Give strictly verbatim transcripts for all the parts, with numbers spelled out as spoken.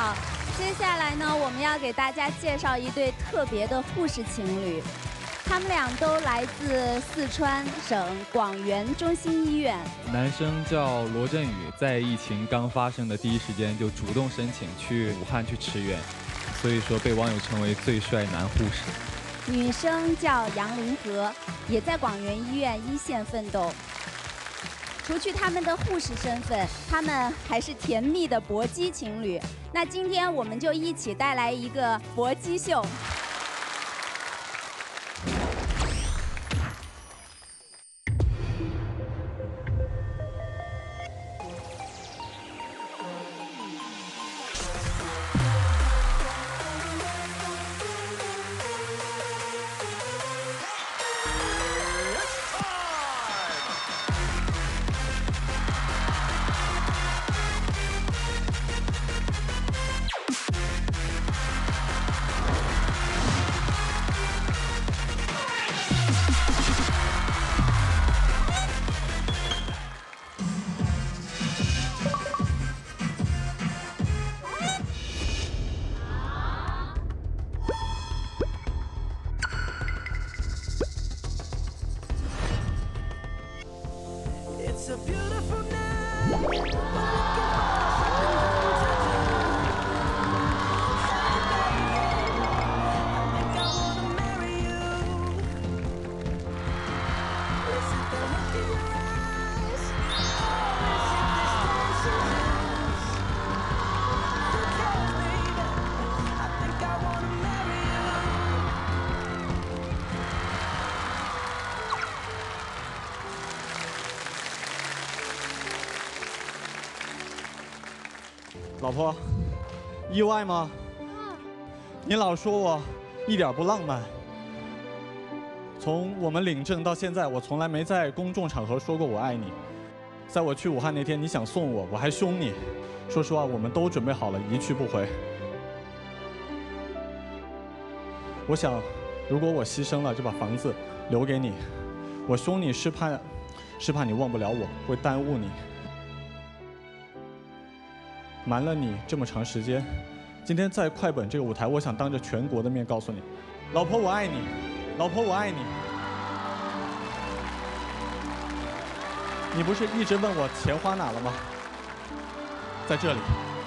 好。接下来呢，我们要给大家介绍一对特别的护士情侣，他们俩都来自四川省广元中心医院。 男生叫罗振宇，在疫情刚发生的第一时间就主动申请去武汉去驰援，所以说被网友称为最帅男护士。 女生叫杨林和，也在广元医院一线奋斗。除去他们的护士身份，他们还是甜蜜的搏击情侣。那今天我们就一起带来一个搏击秀。 It's a beautiful night. 老婆，意外吗？你老说我一点不浪漫。从我们领证到现在，我从来没在公众场合说过我爱你。在我去武汉那天，你想送我，我还凶你。说实话，我们都准备好了，一去不回。我想，如果我牺牲了，就把房子留给你。我凶你是怕，是怕你忘不了我，会耽误你。瞒了你这么长时间，今天在快本这个舞台，我想当着全国的面告诉你，老婆我爱你，老婆我爱你。你不是一直问我钱花哪了吗？在这里。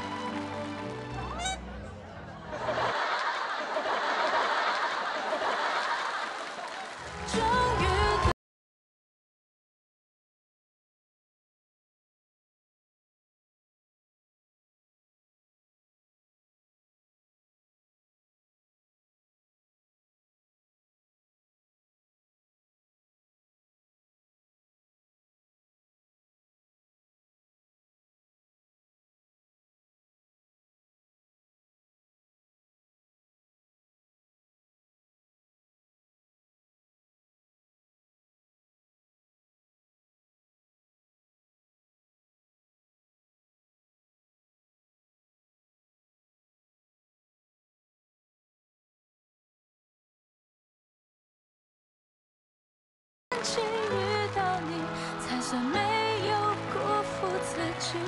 幸遇到你，才算没有辜负自己。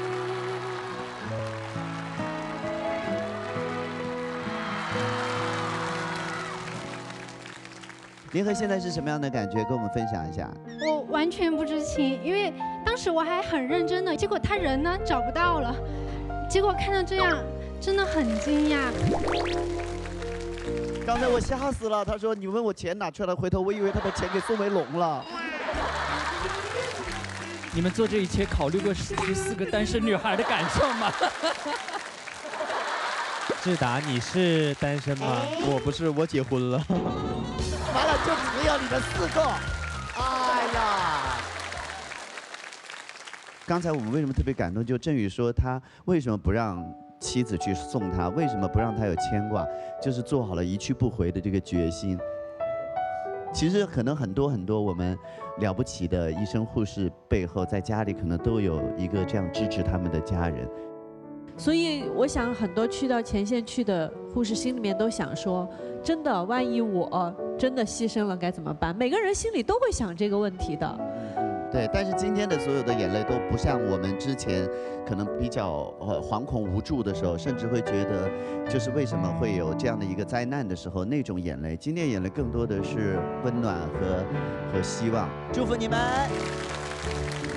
林和现在是什么样的感觉？跟我们分享一下。 我完全不知情，因为当时我还很认真的，结果他人呢找不到了，结果看到这样，真的很惊讶。 刚才我吓死了，他说你问我钱哪去了，回头我以为他把钱给宋维龙了。 你们做这一切考虑过十四个单身女孩的感受吗？ 志达，你是单身吗？ 我不是，我结婚了。完了，就只有你们四个。哎呀！刚才我们为什么特别感动？就振宇说他为什么不让妻子去送他，为什么不让他有牵挂，就是做好了一去不回的这个决心。其实可能很多很多我们了不起的医生护士背后，在家里可能都有一个这样支持他们的家人。 所以我想，很多去到前线去的护士心里面都想说，真的，万一我真的牺牲了该怎么办？每个人心里都会想这个问题的。 对，但是今天的所有的眼泪都不像我们之前可能比较呃惶恐无助的时候，甚至会觉得就是为什么会有这样的一个灾难的时候那种眼泪。今天眼泪更多的是温暖和和希望。祝福你们！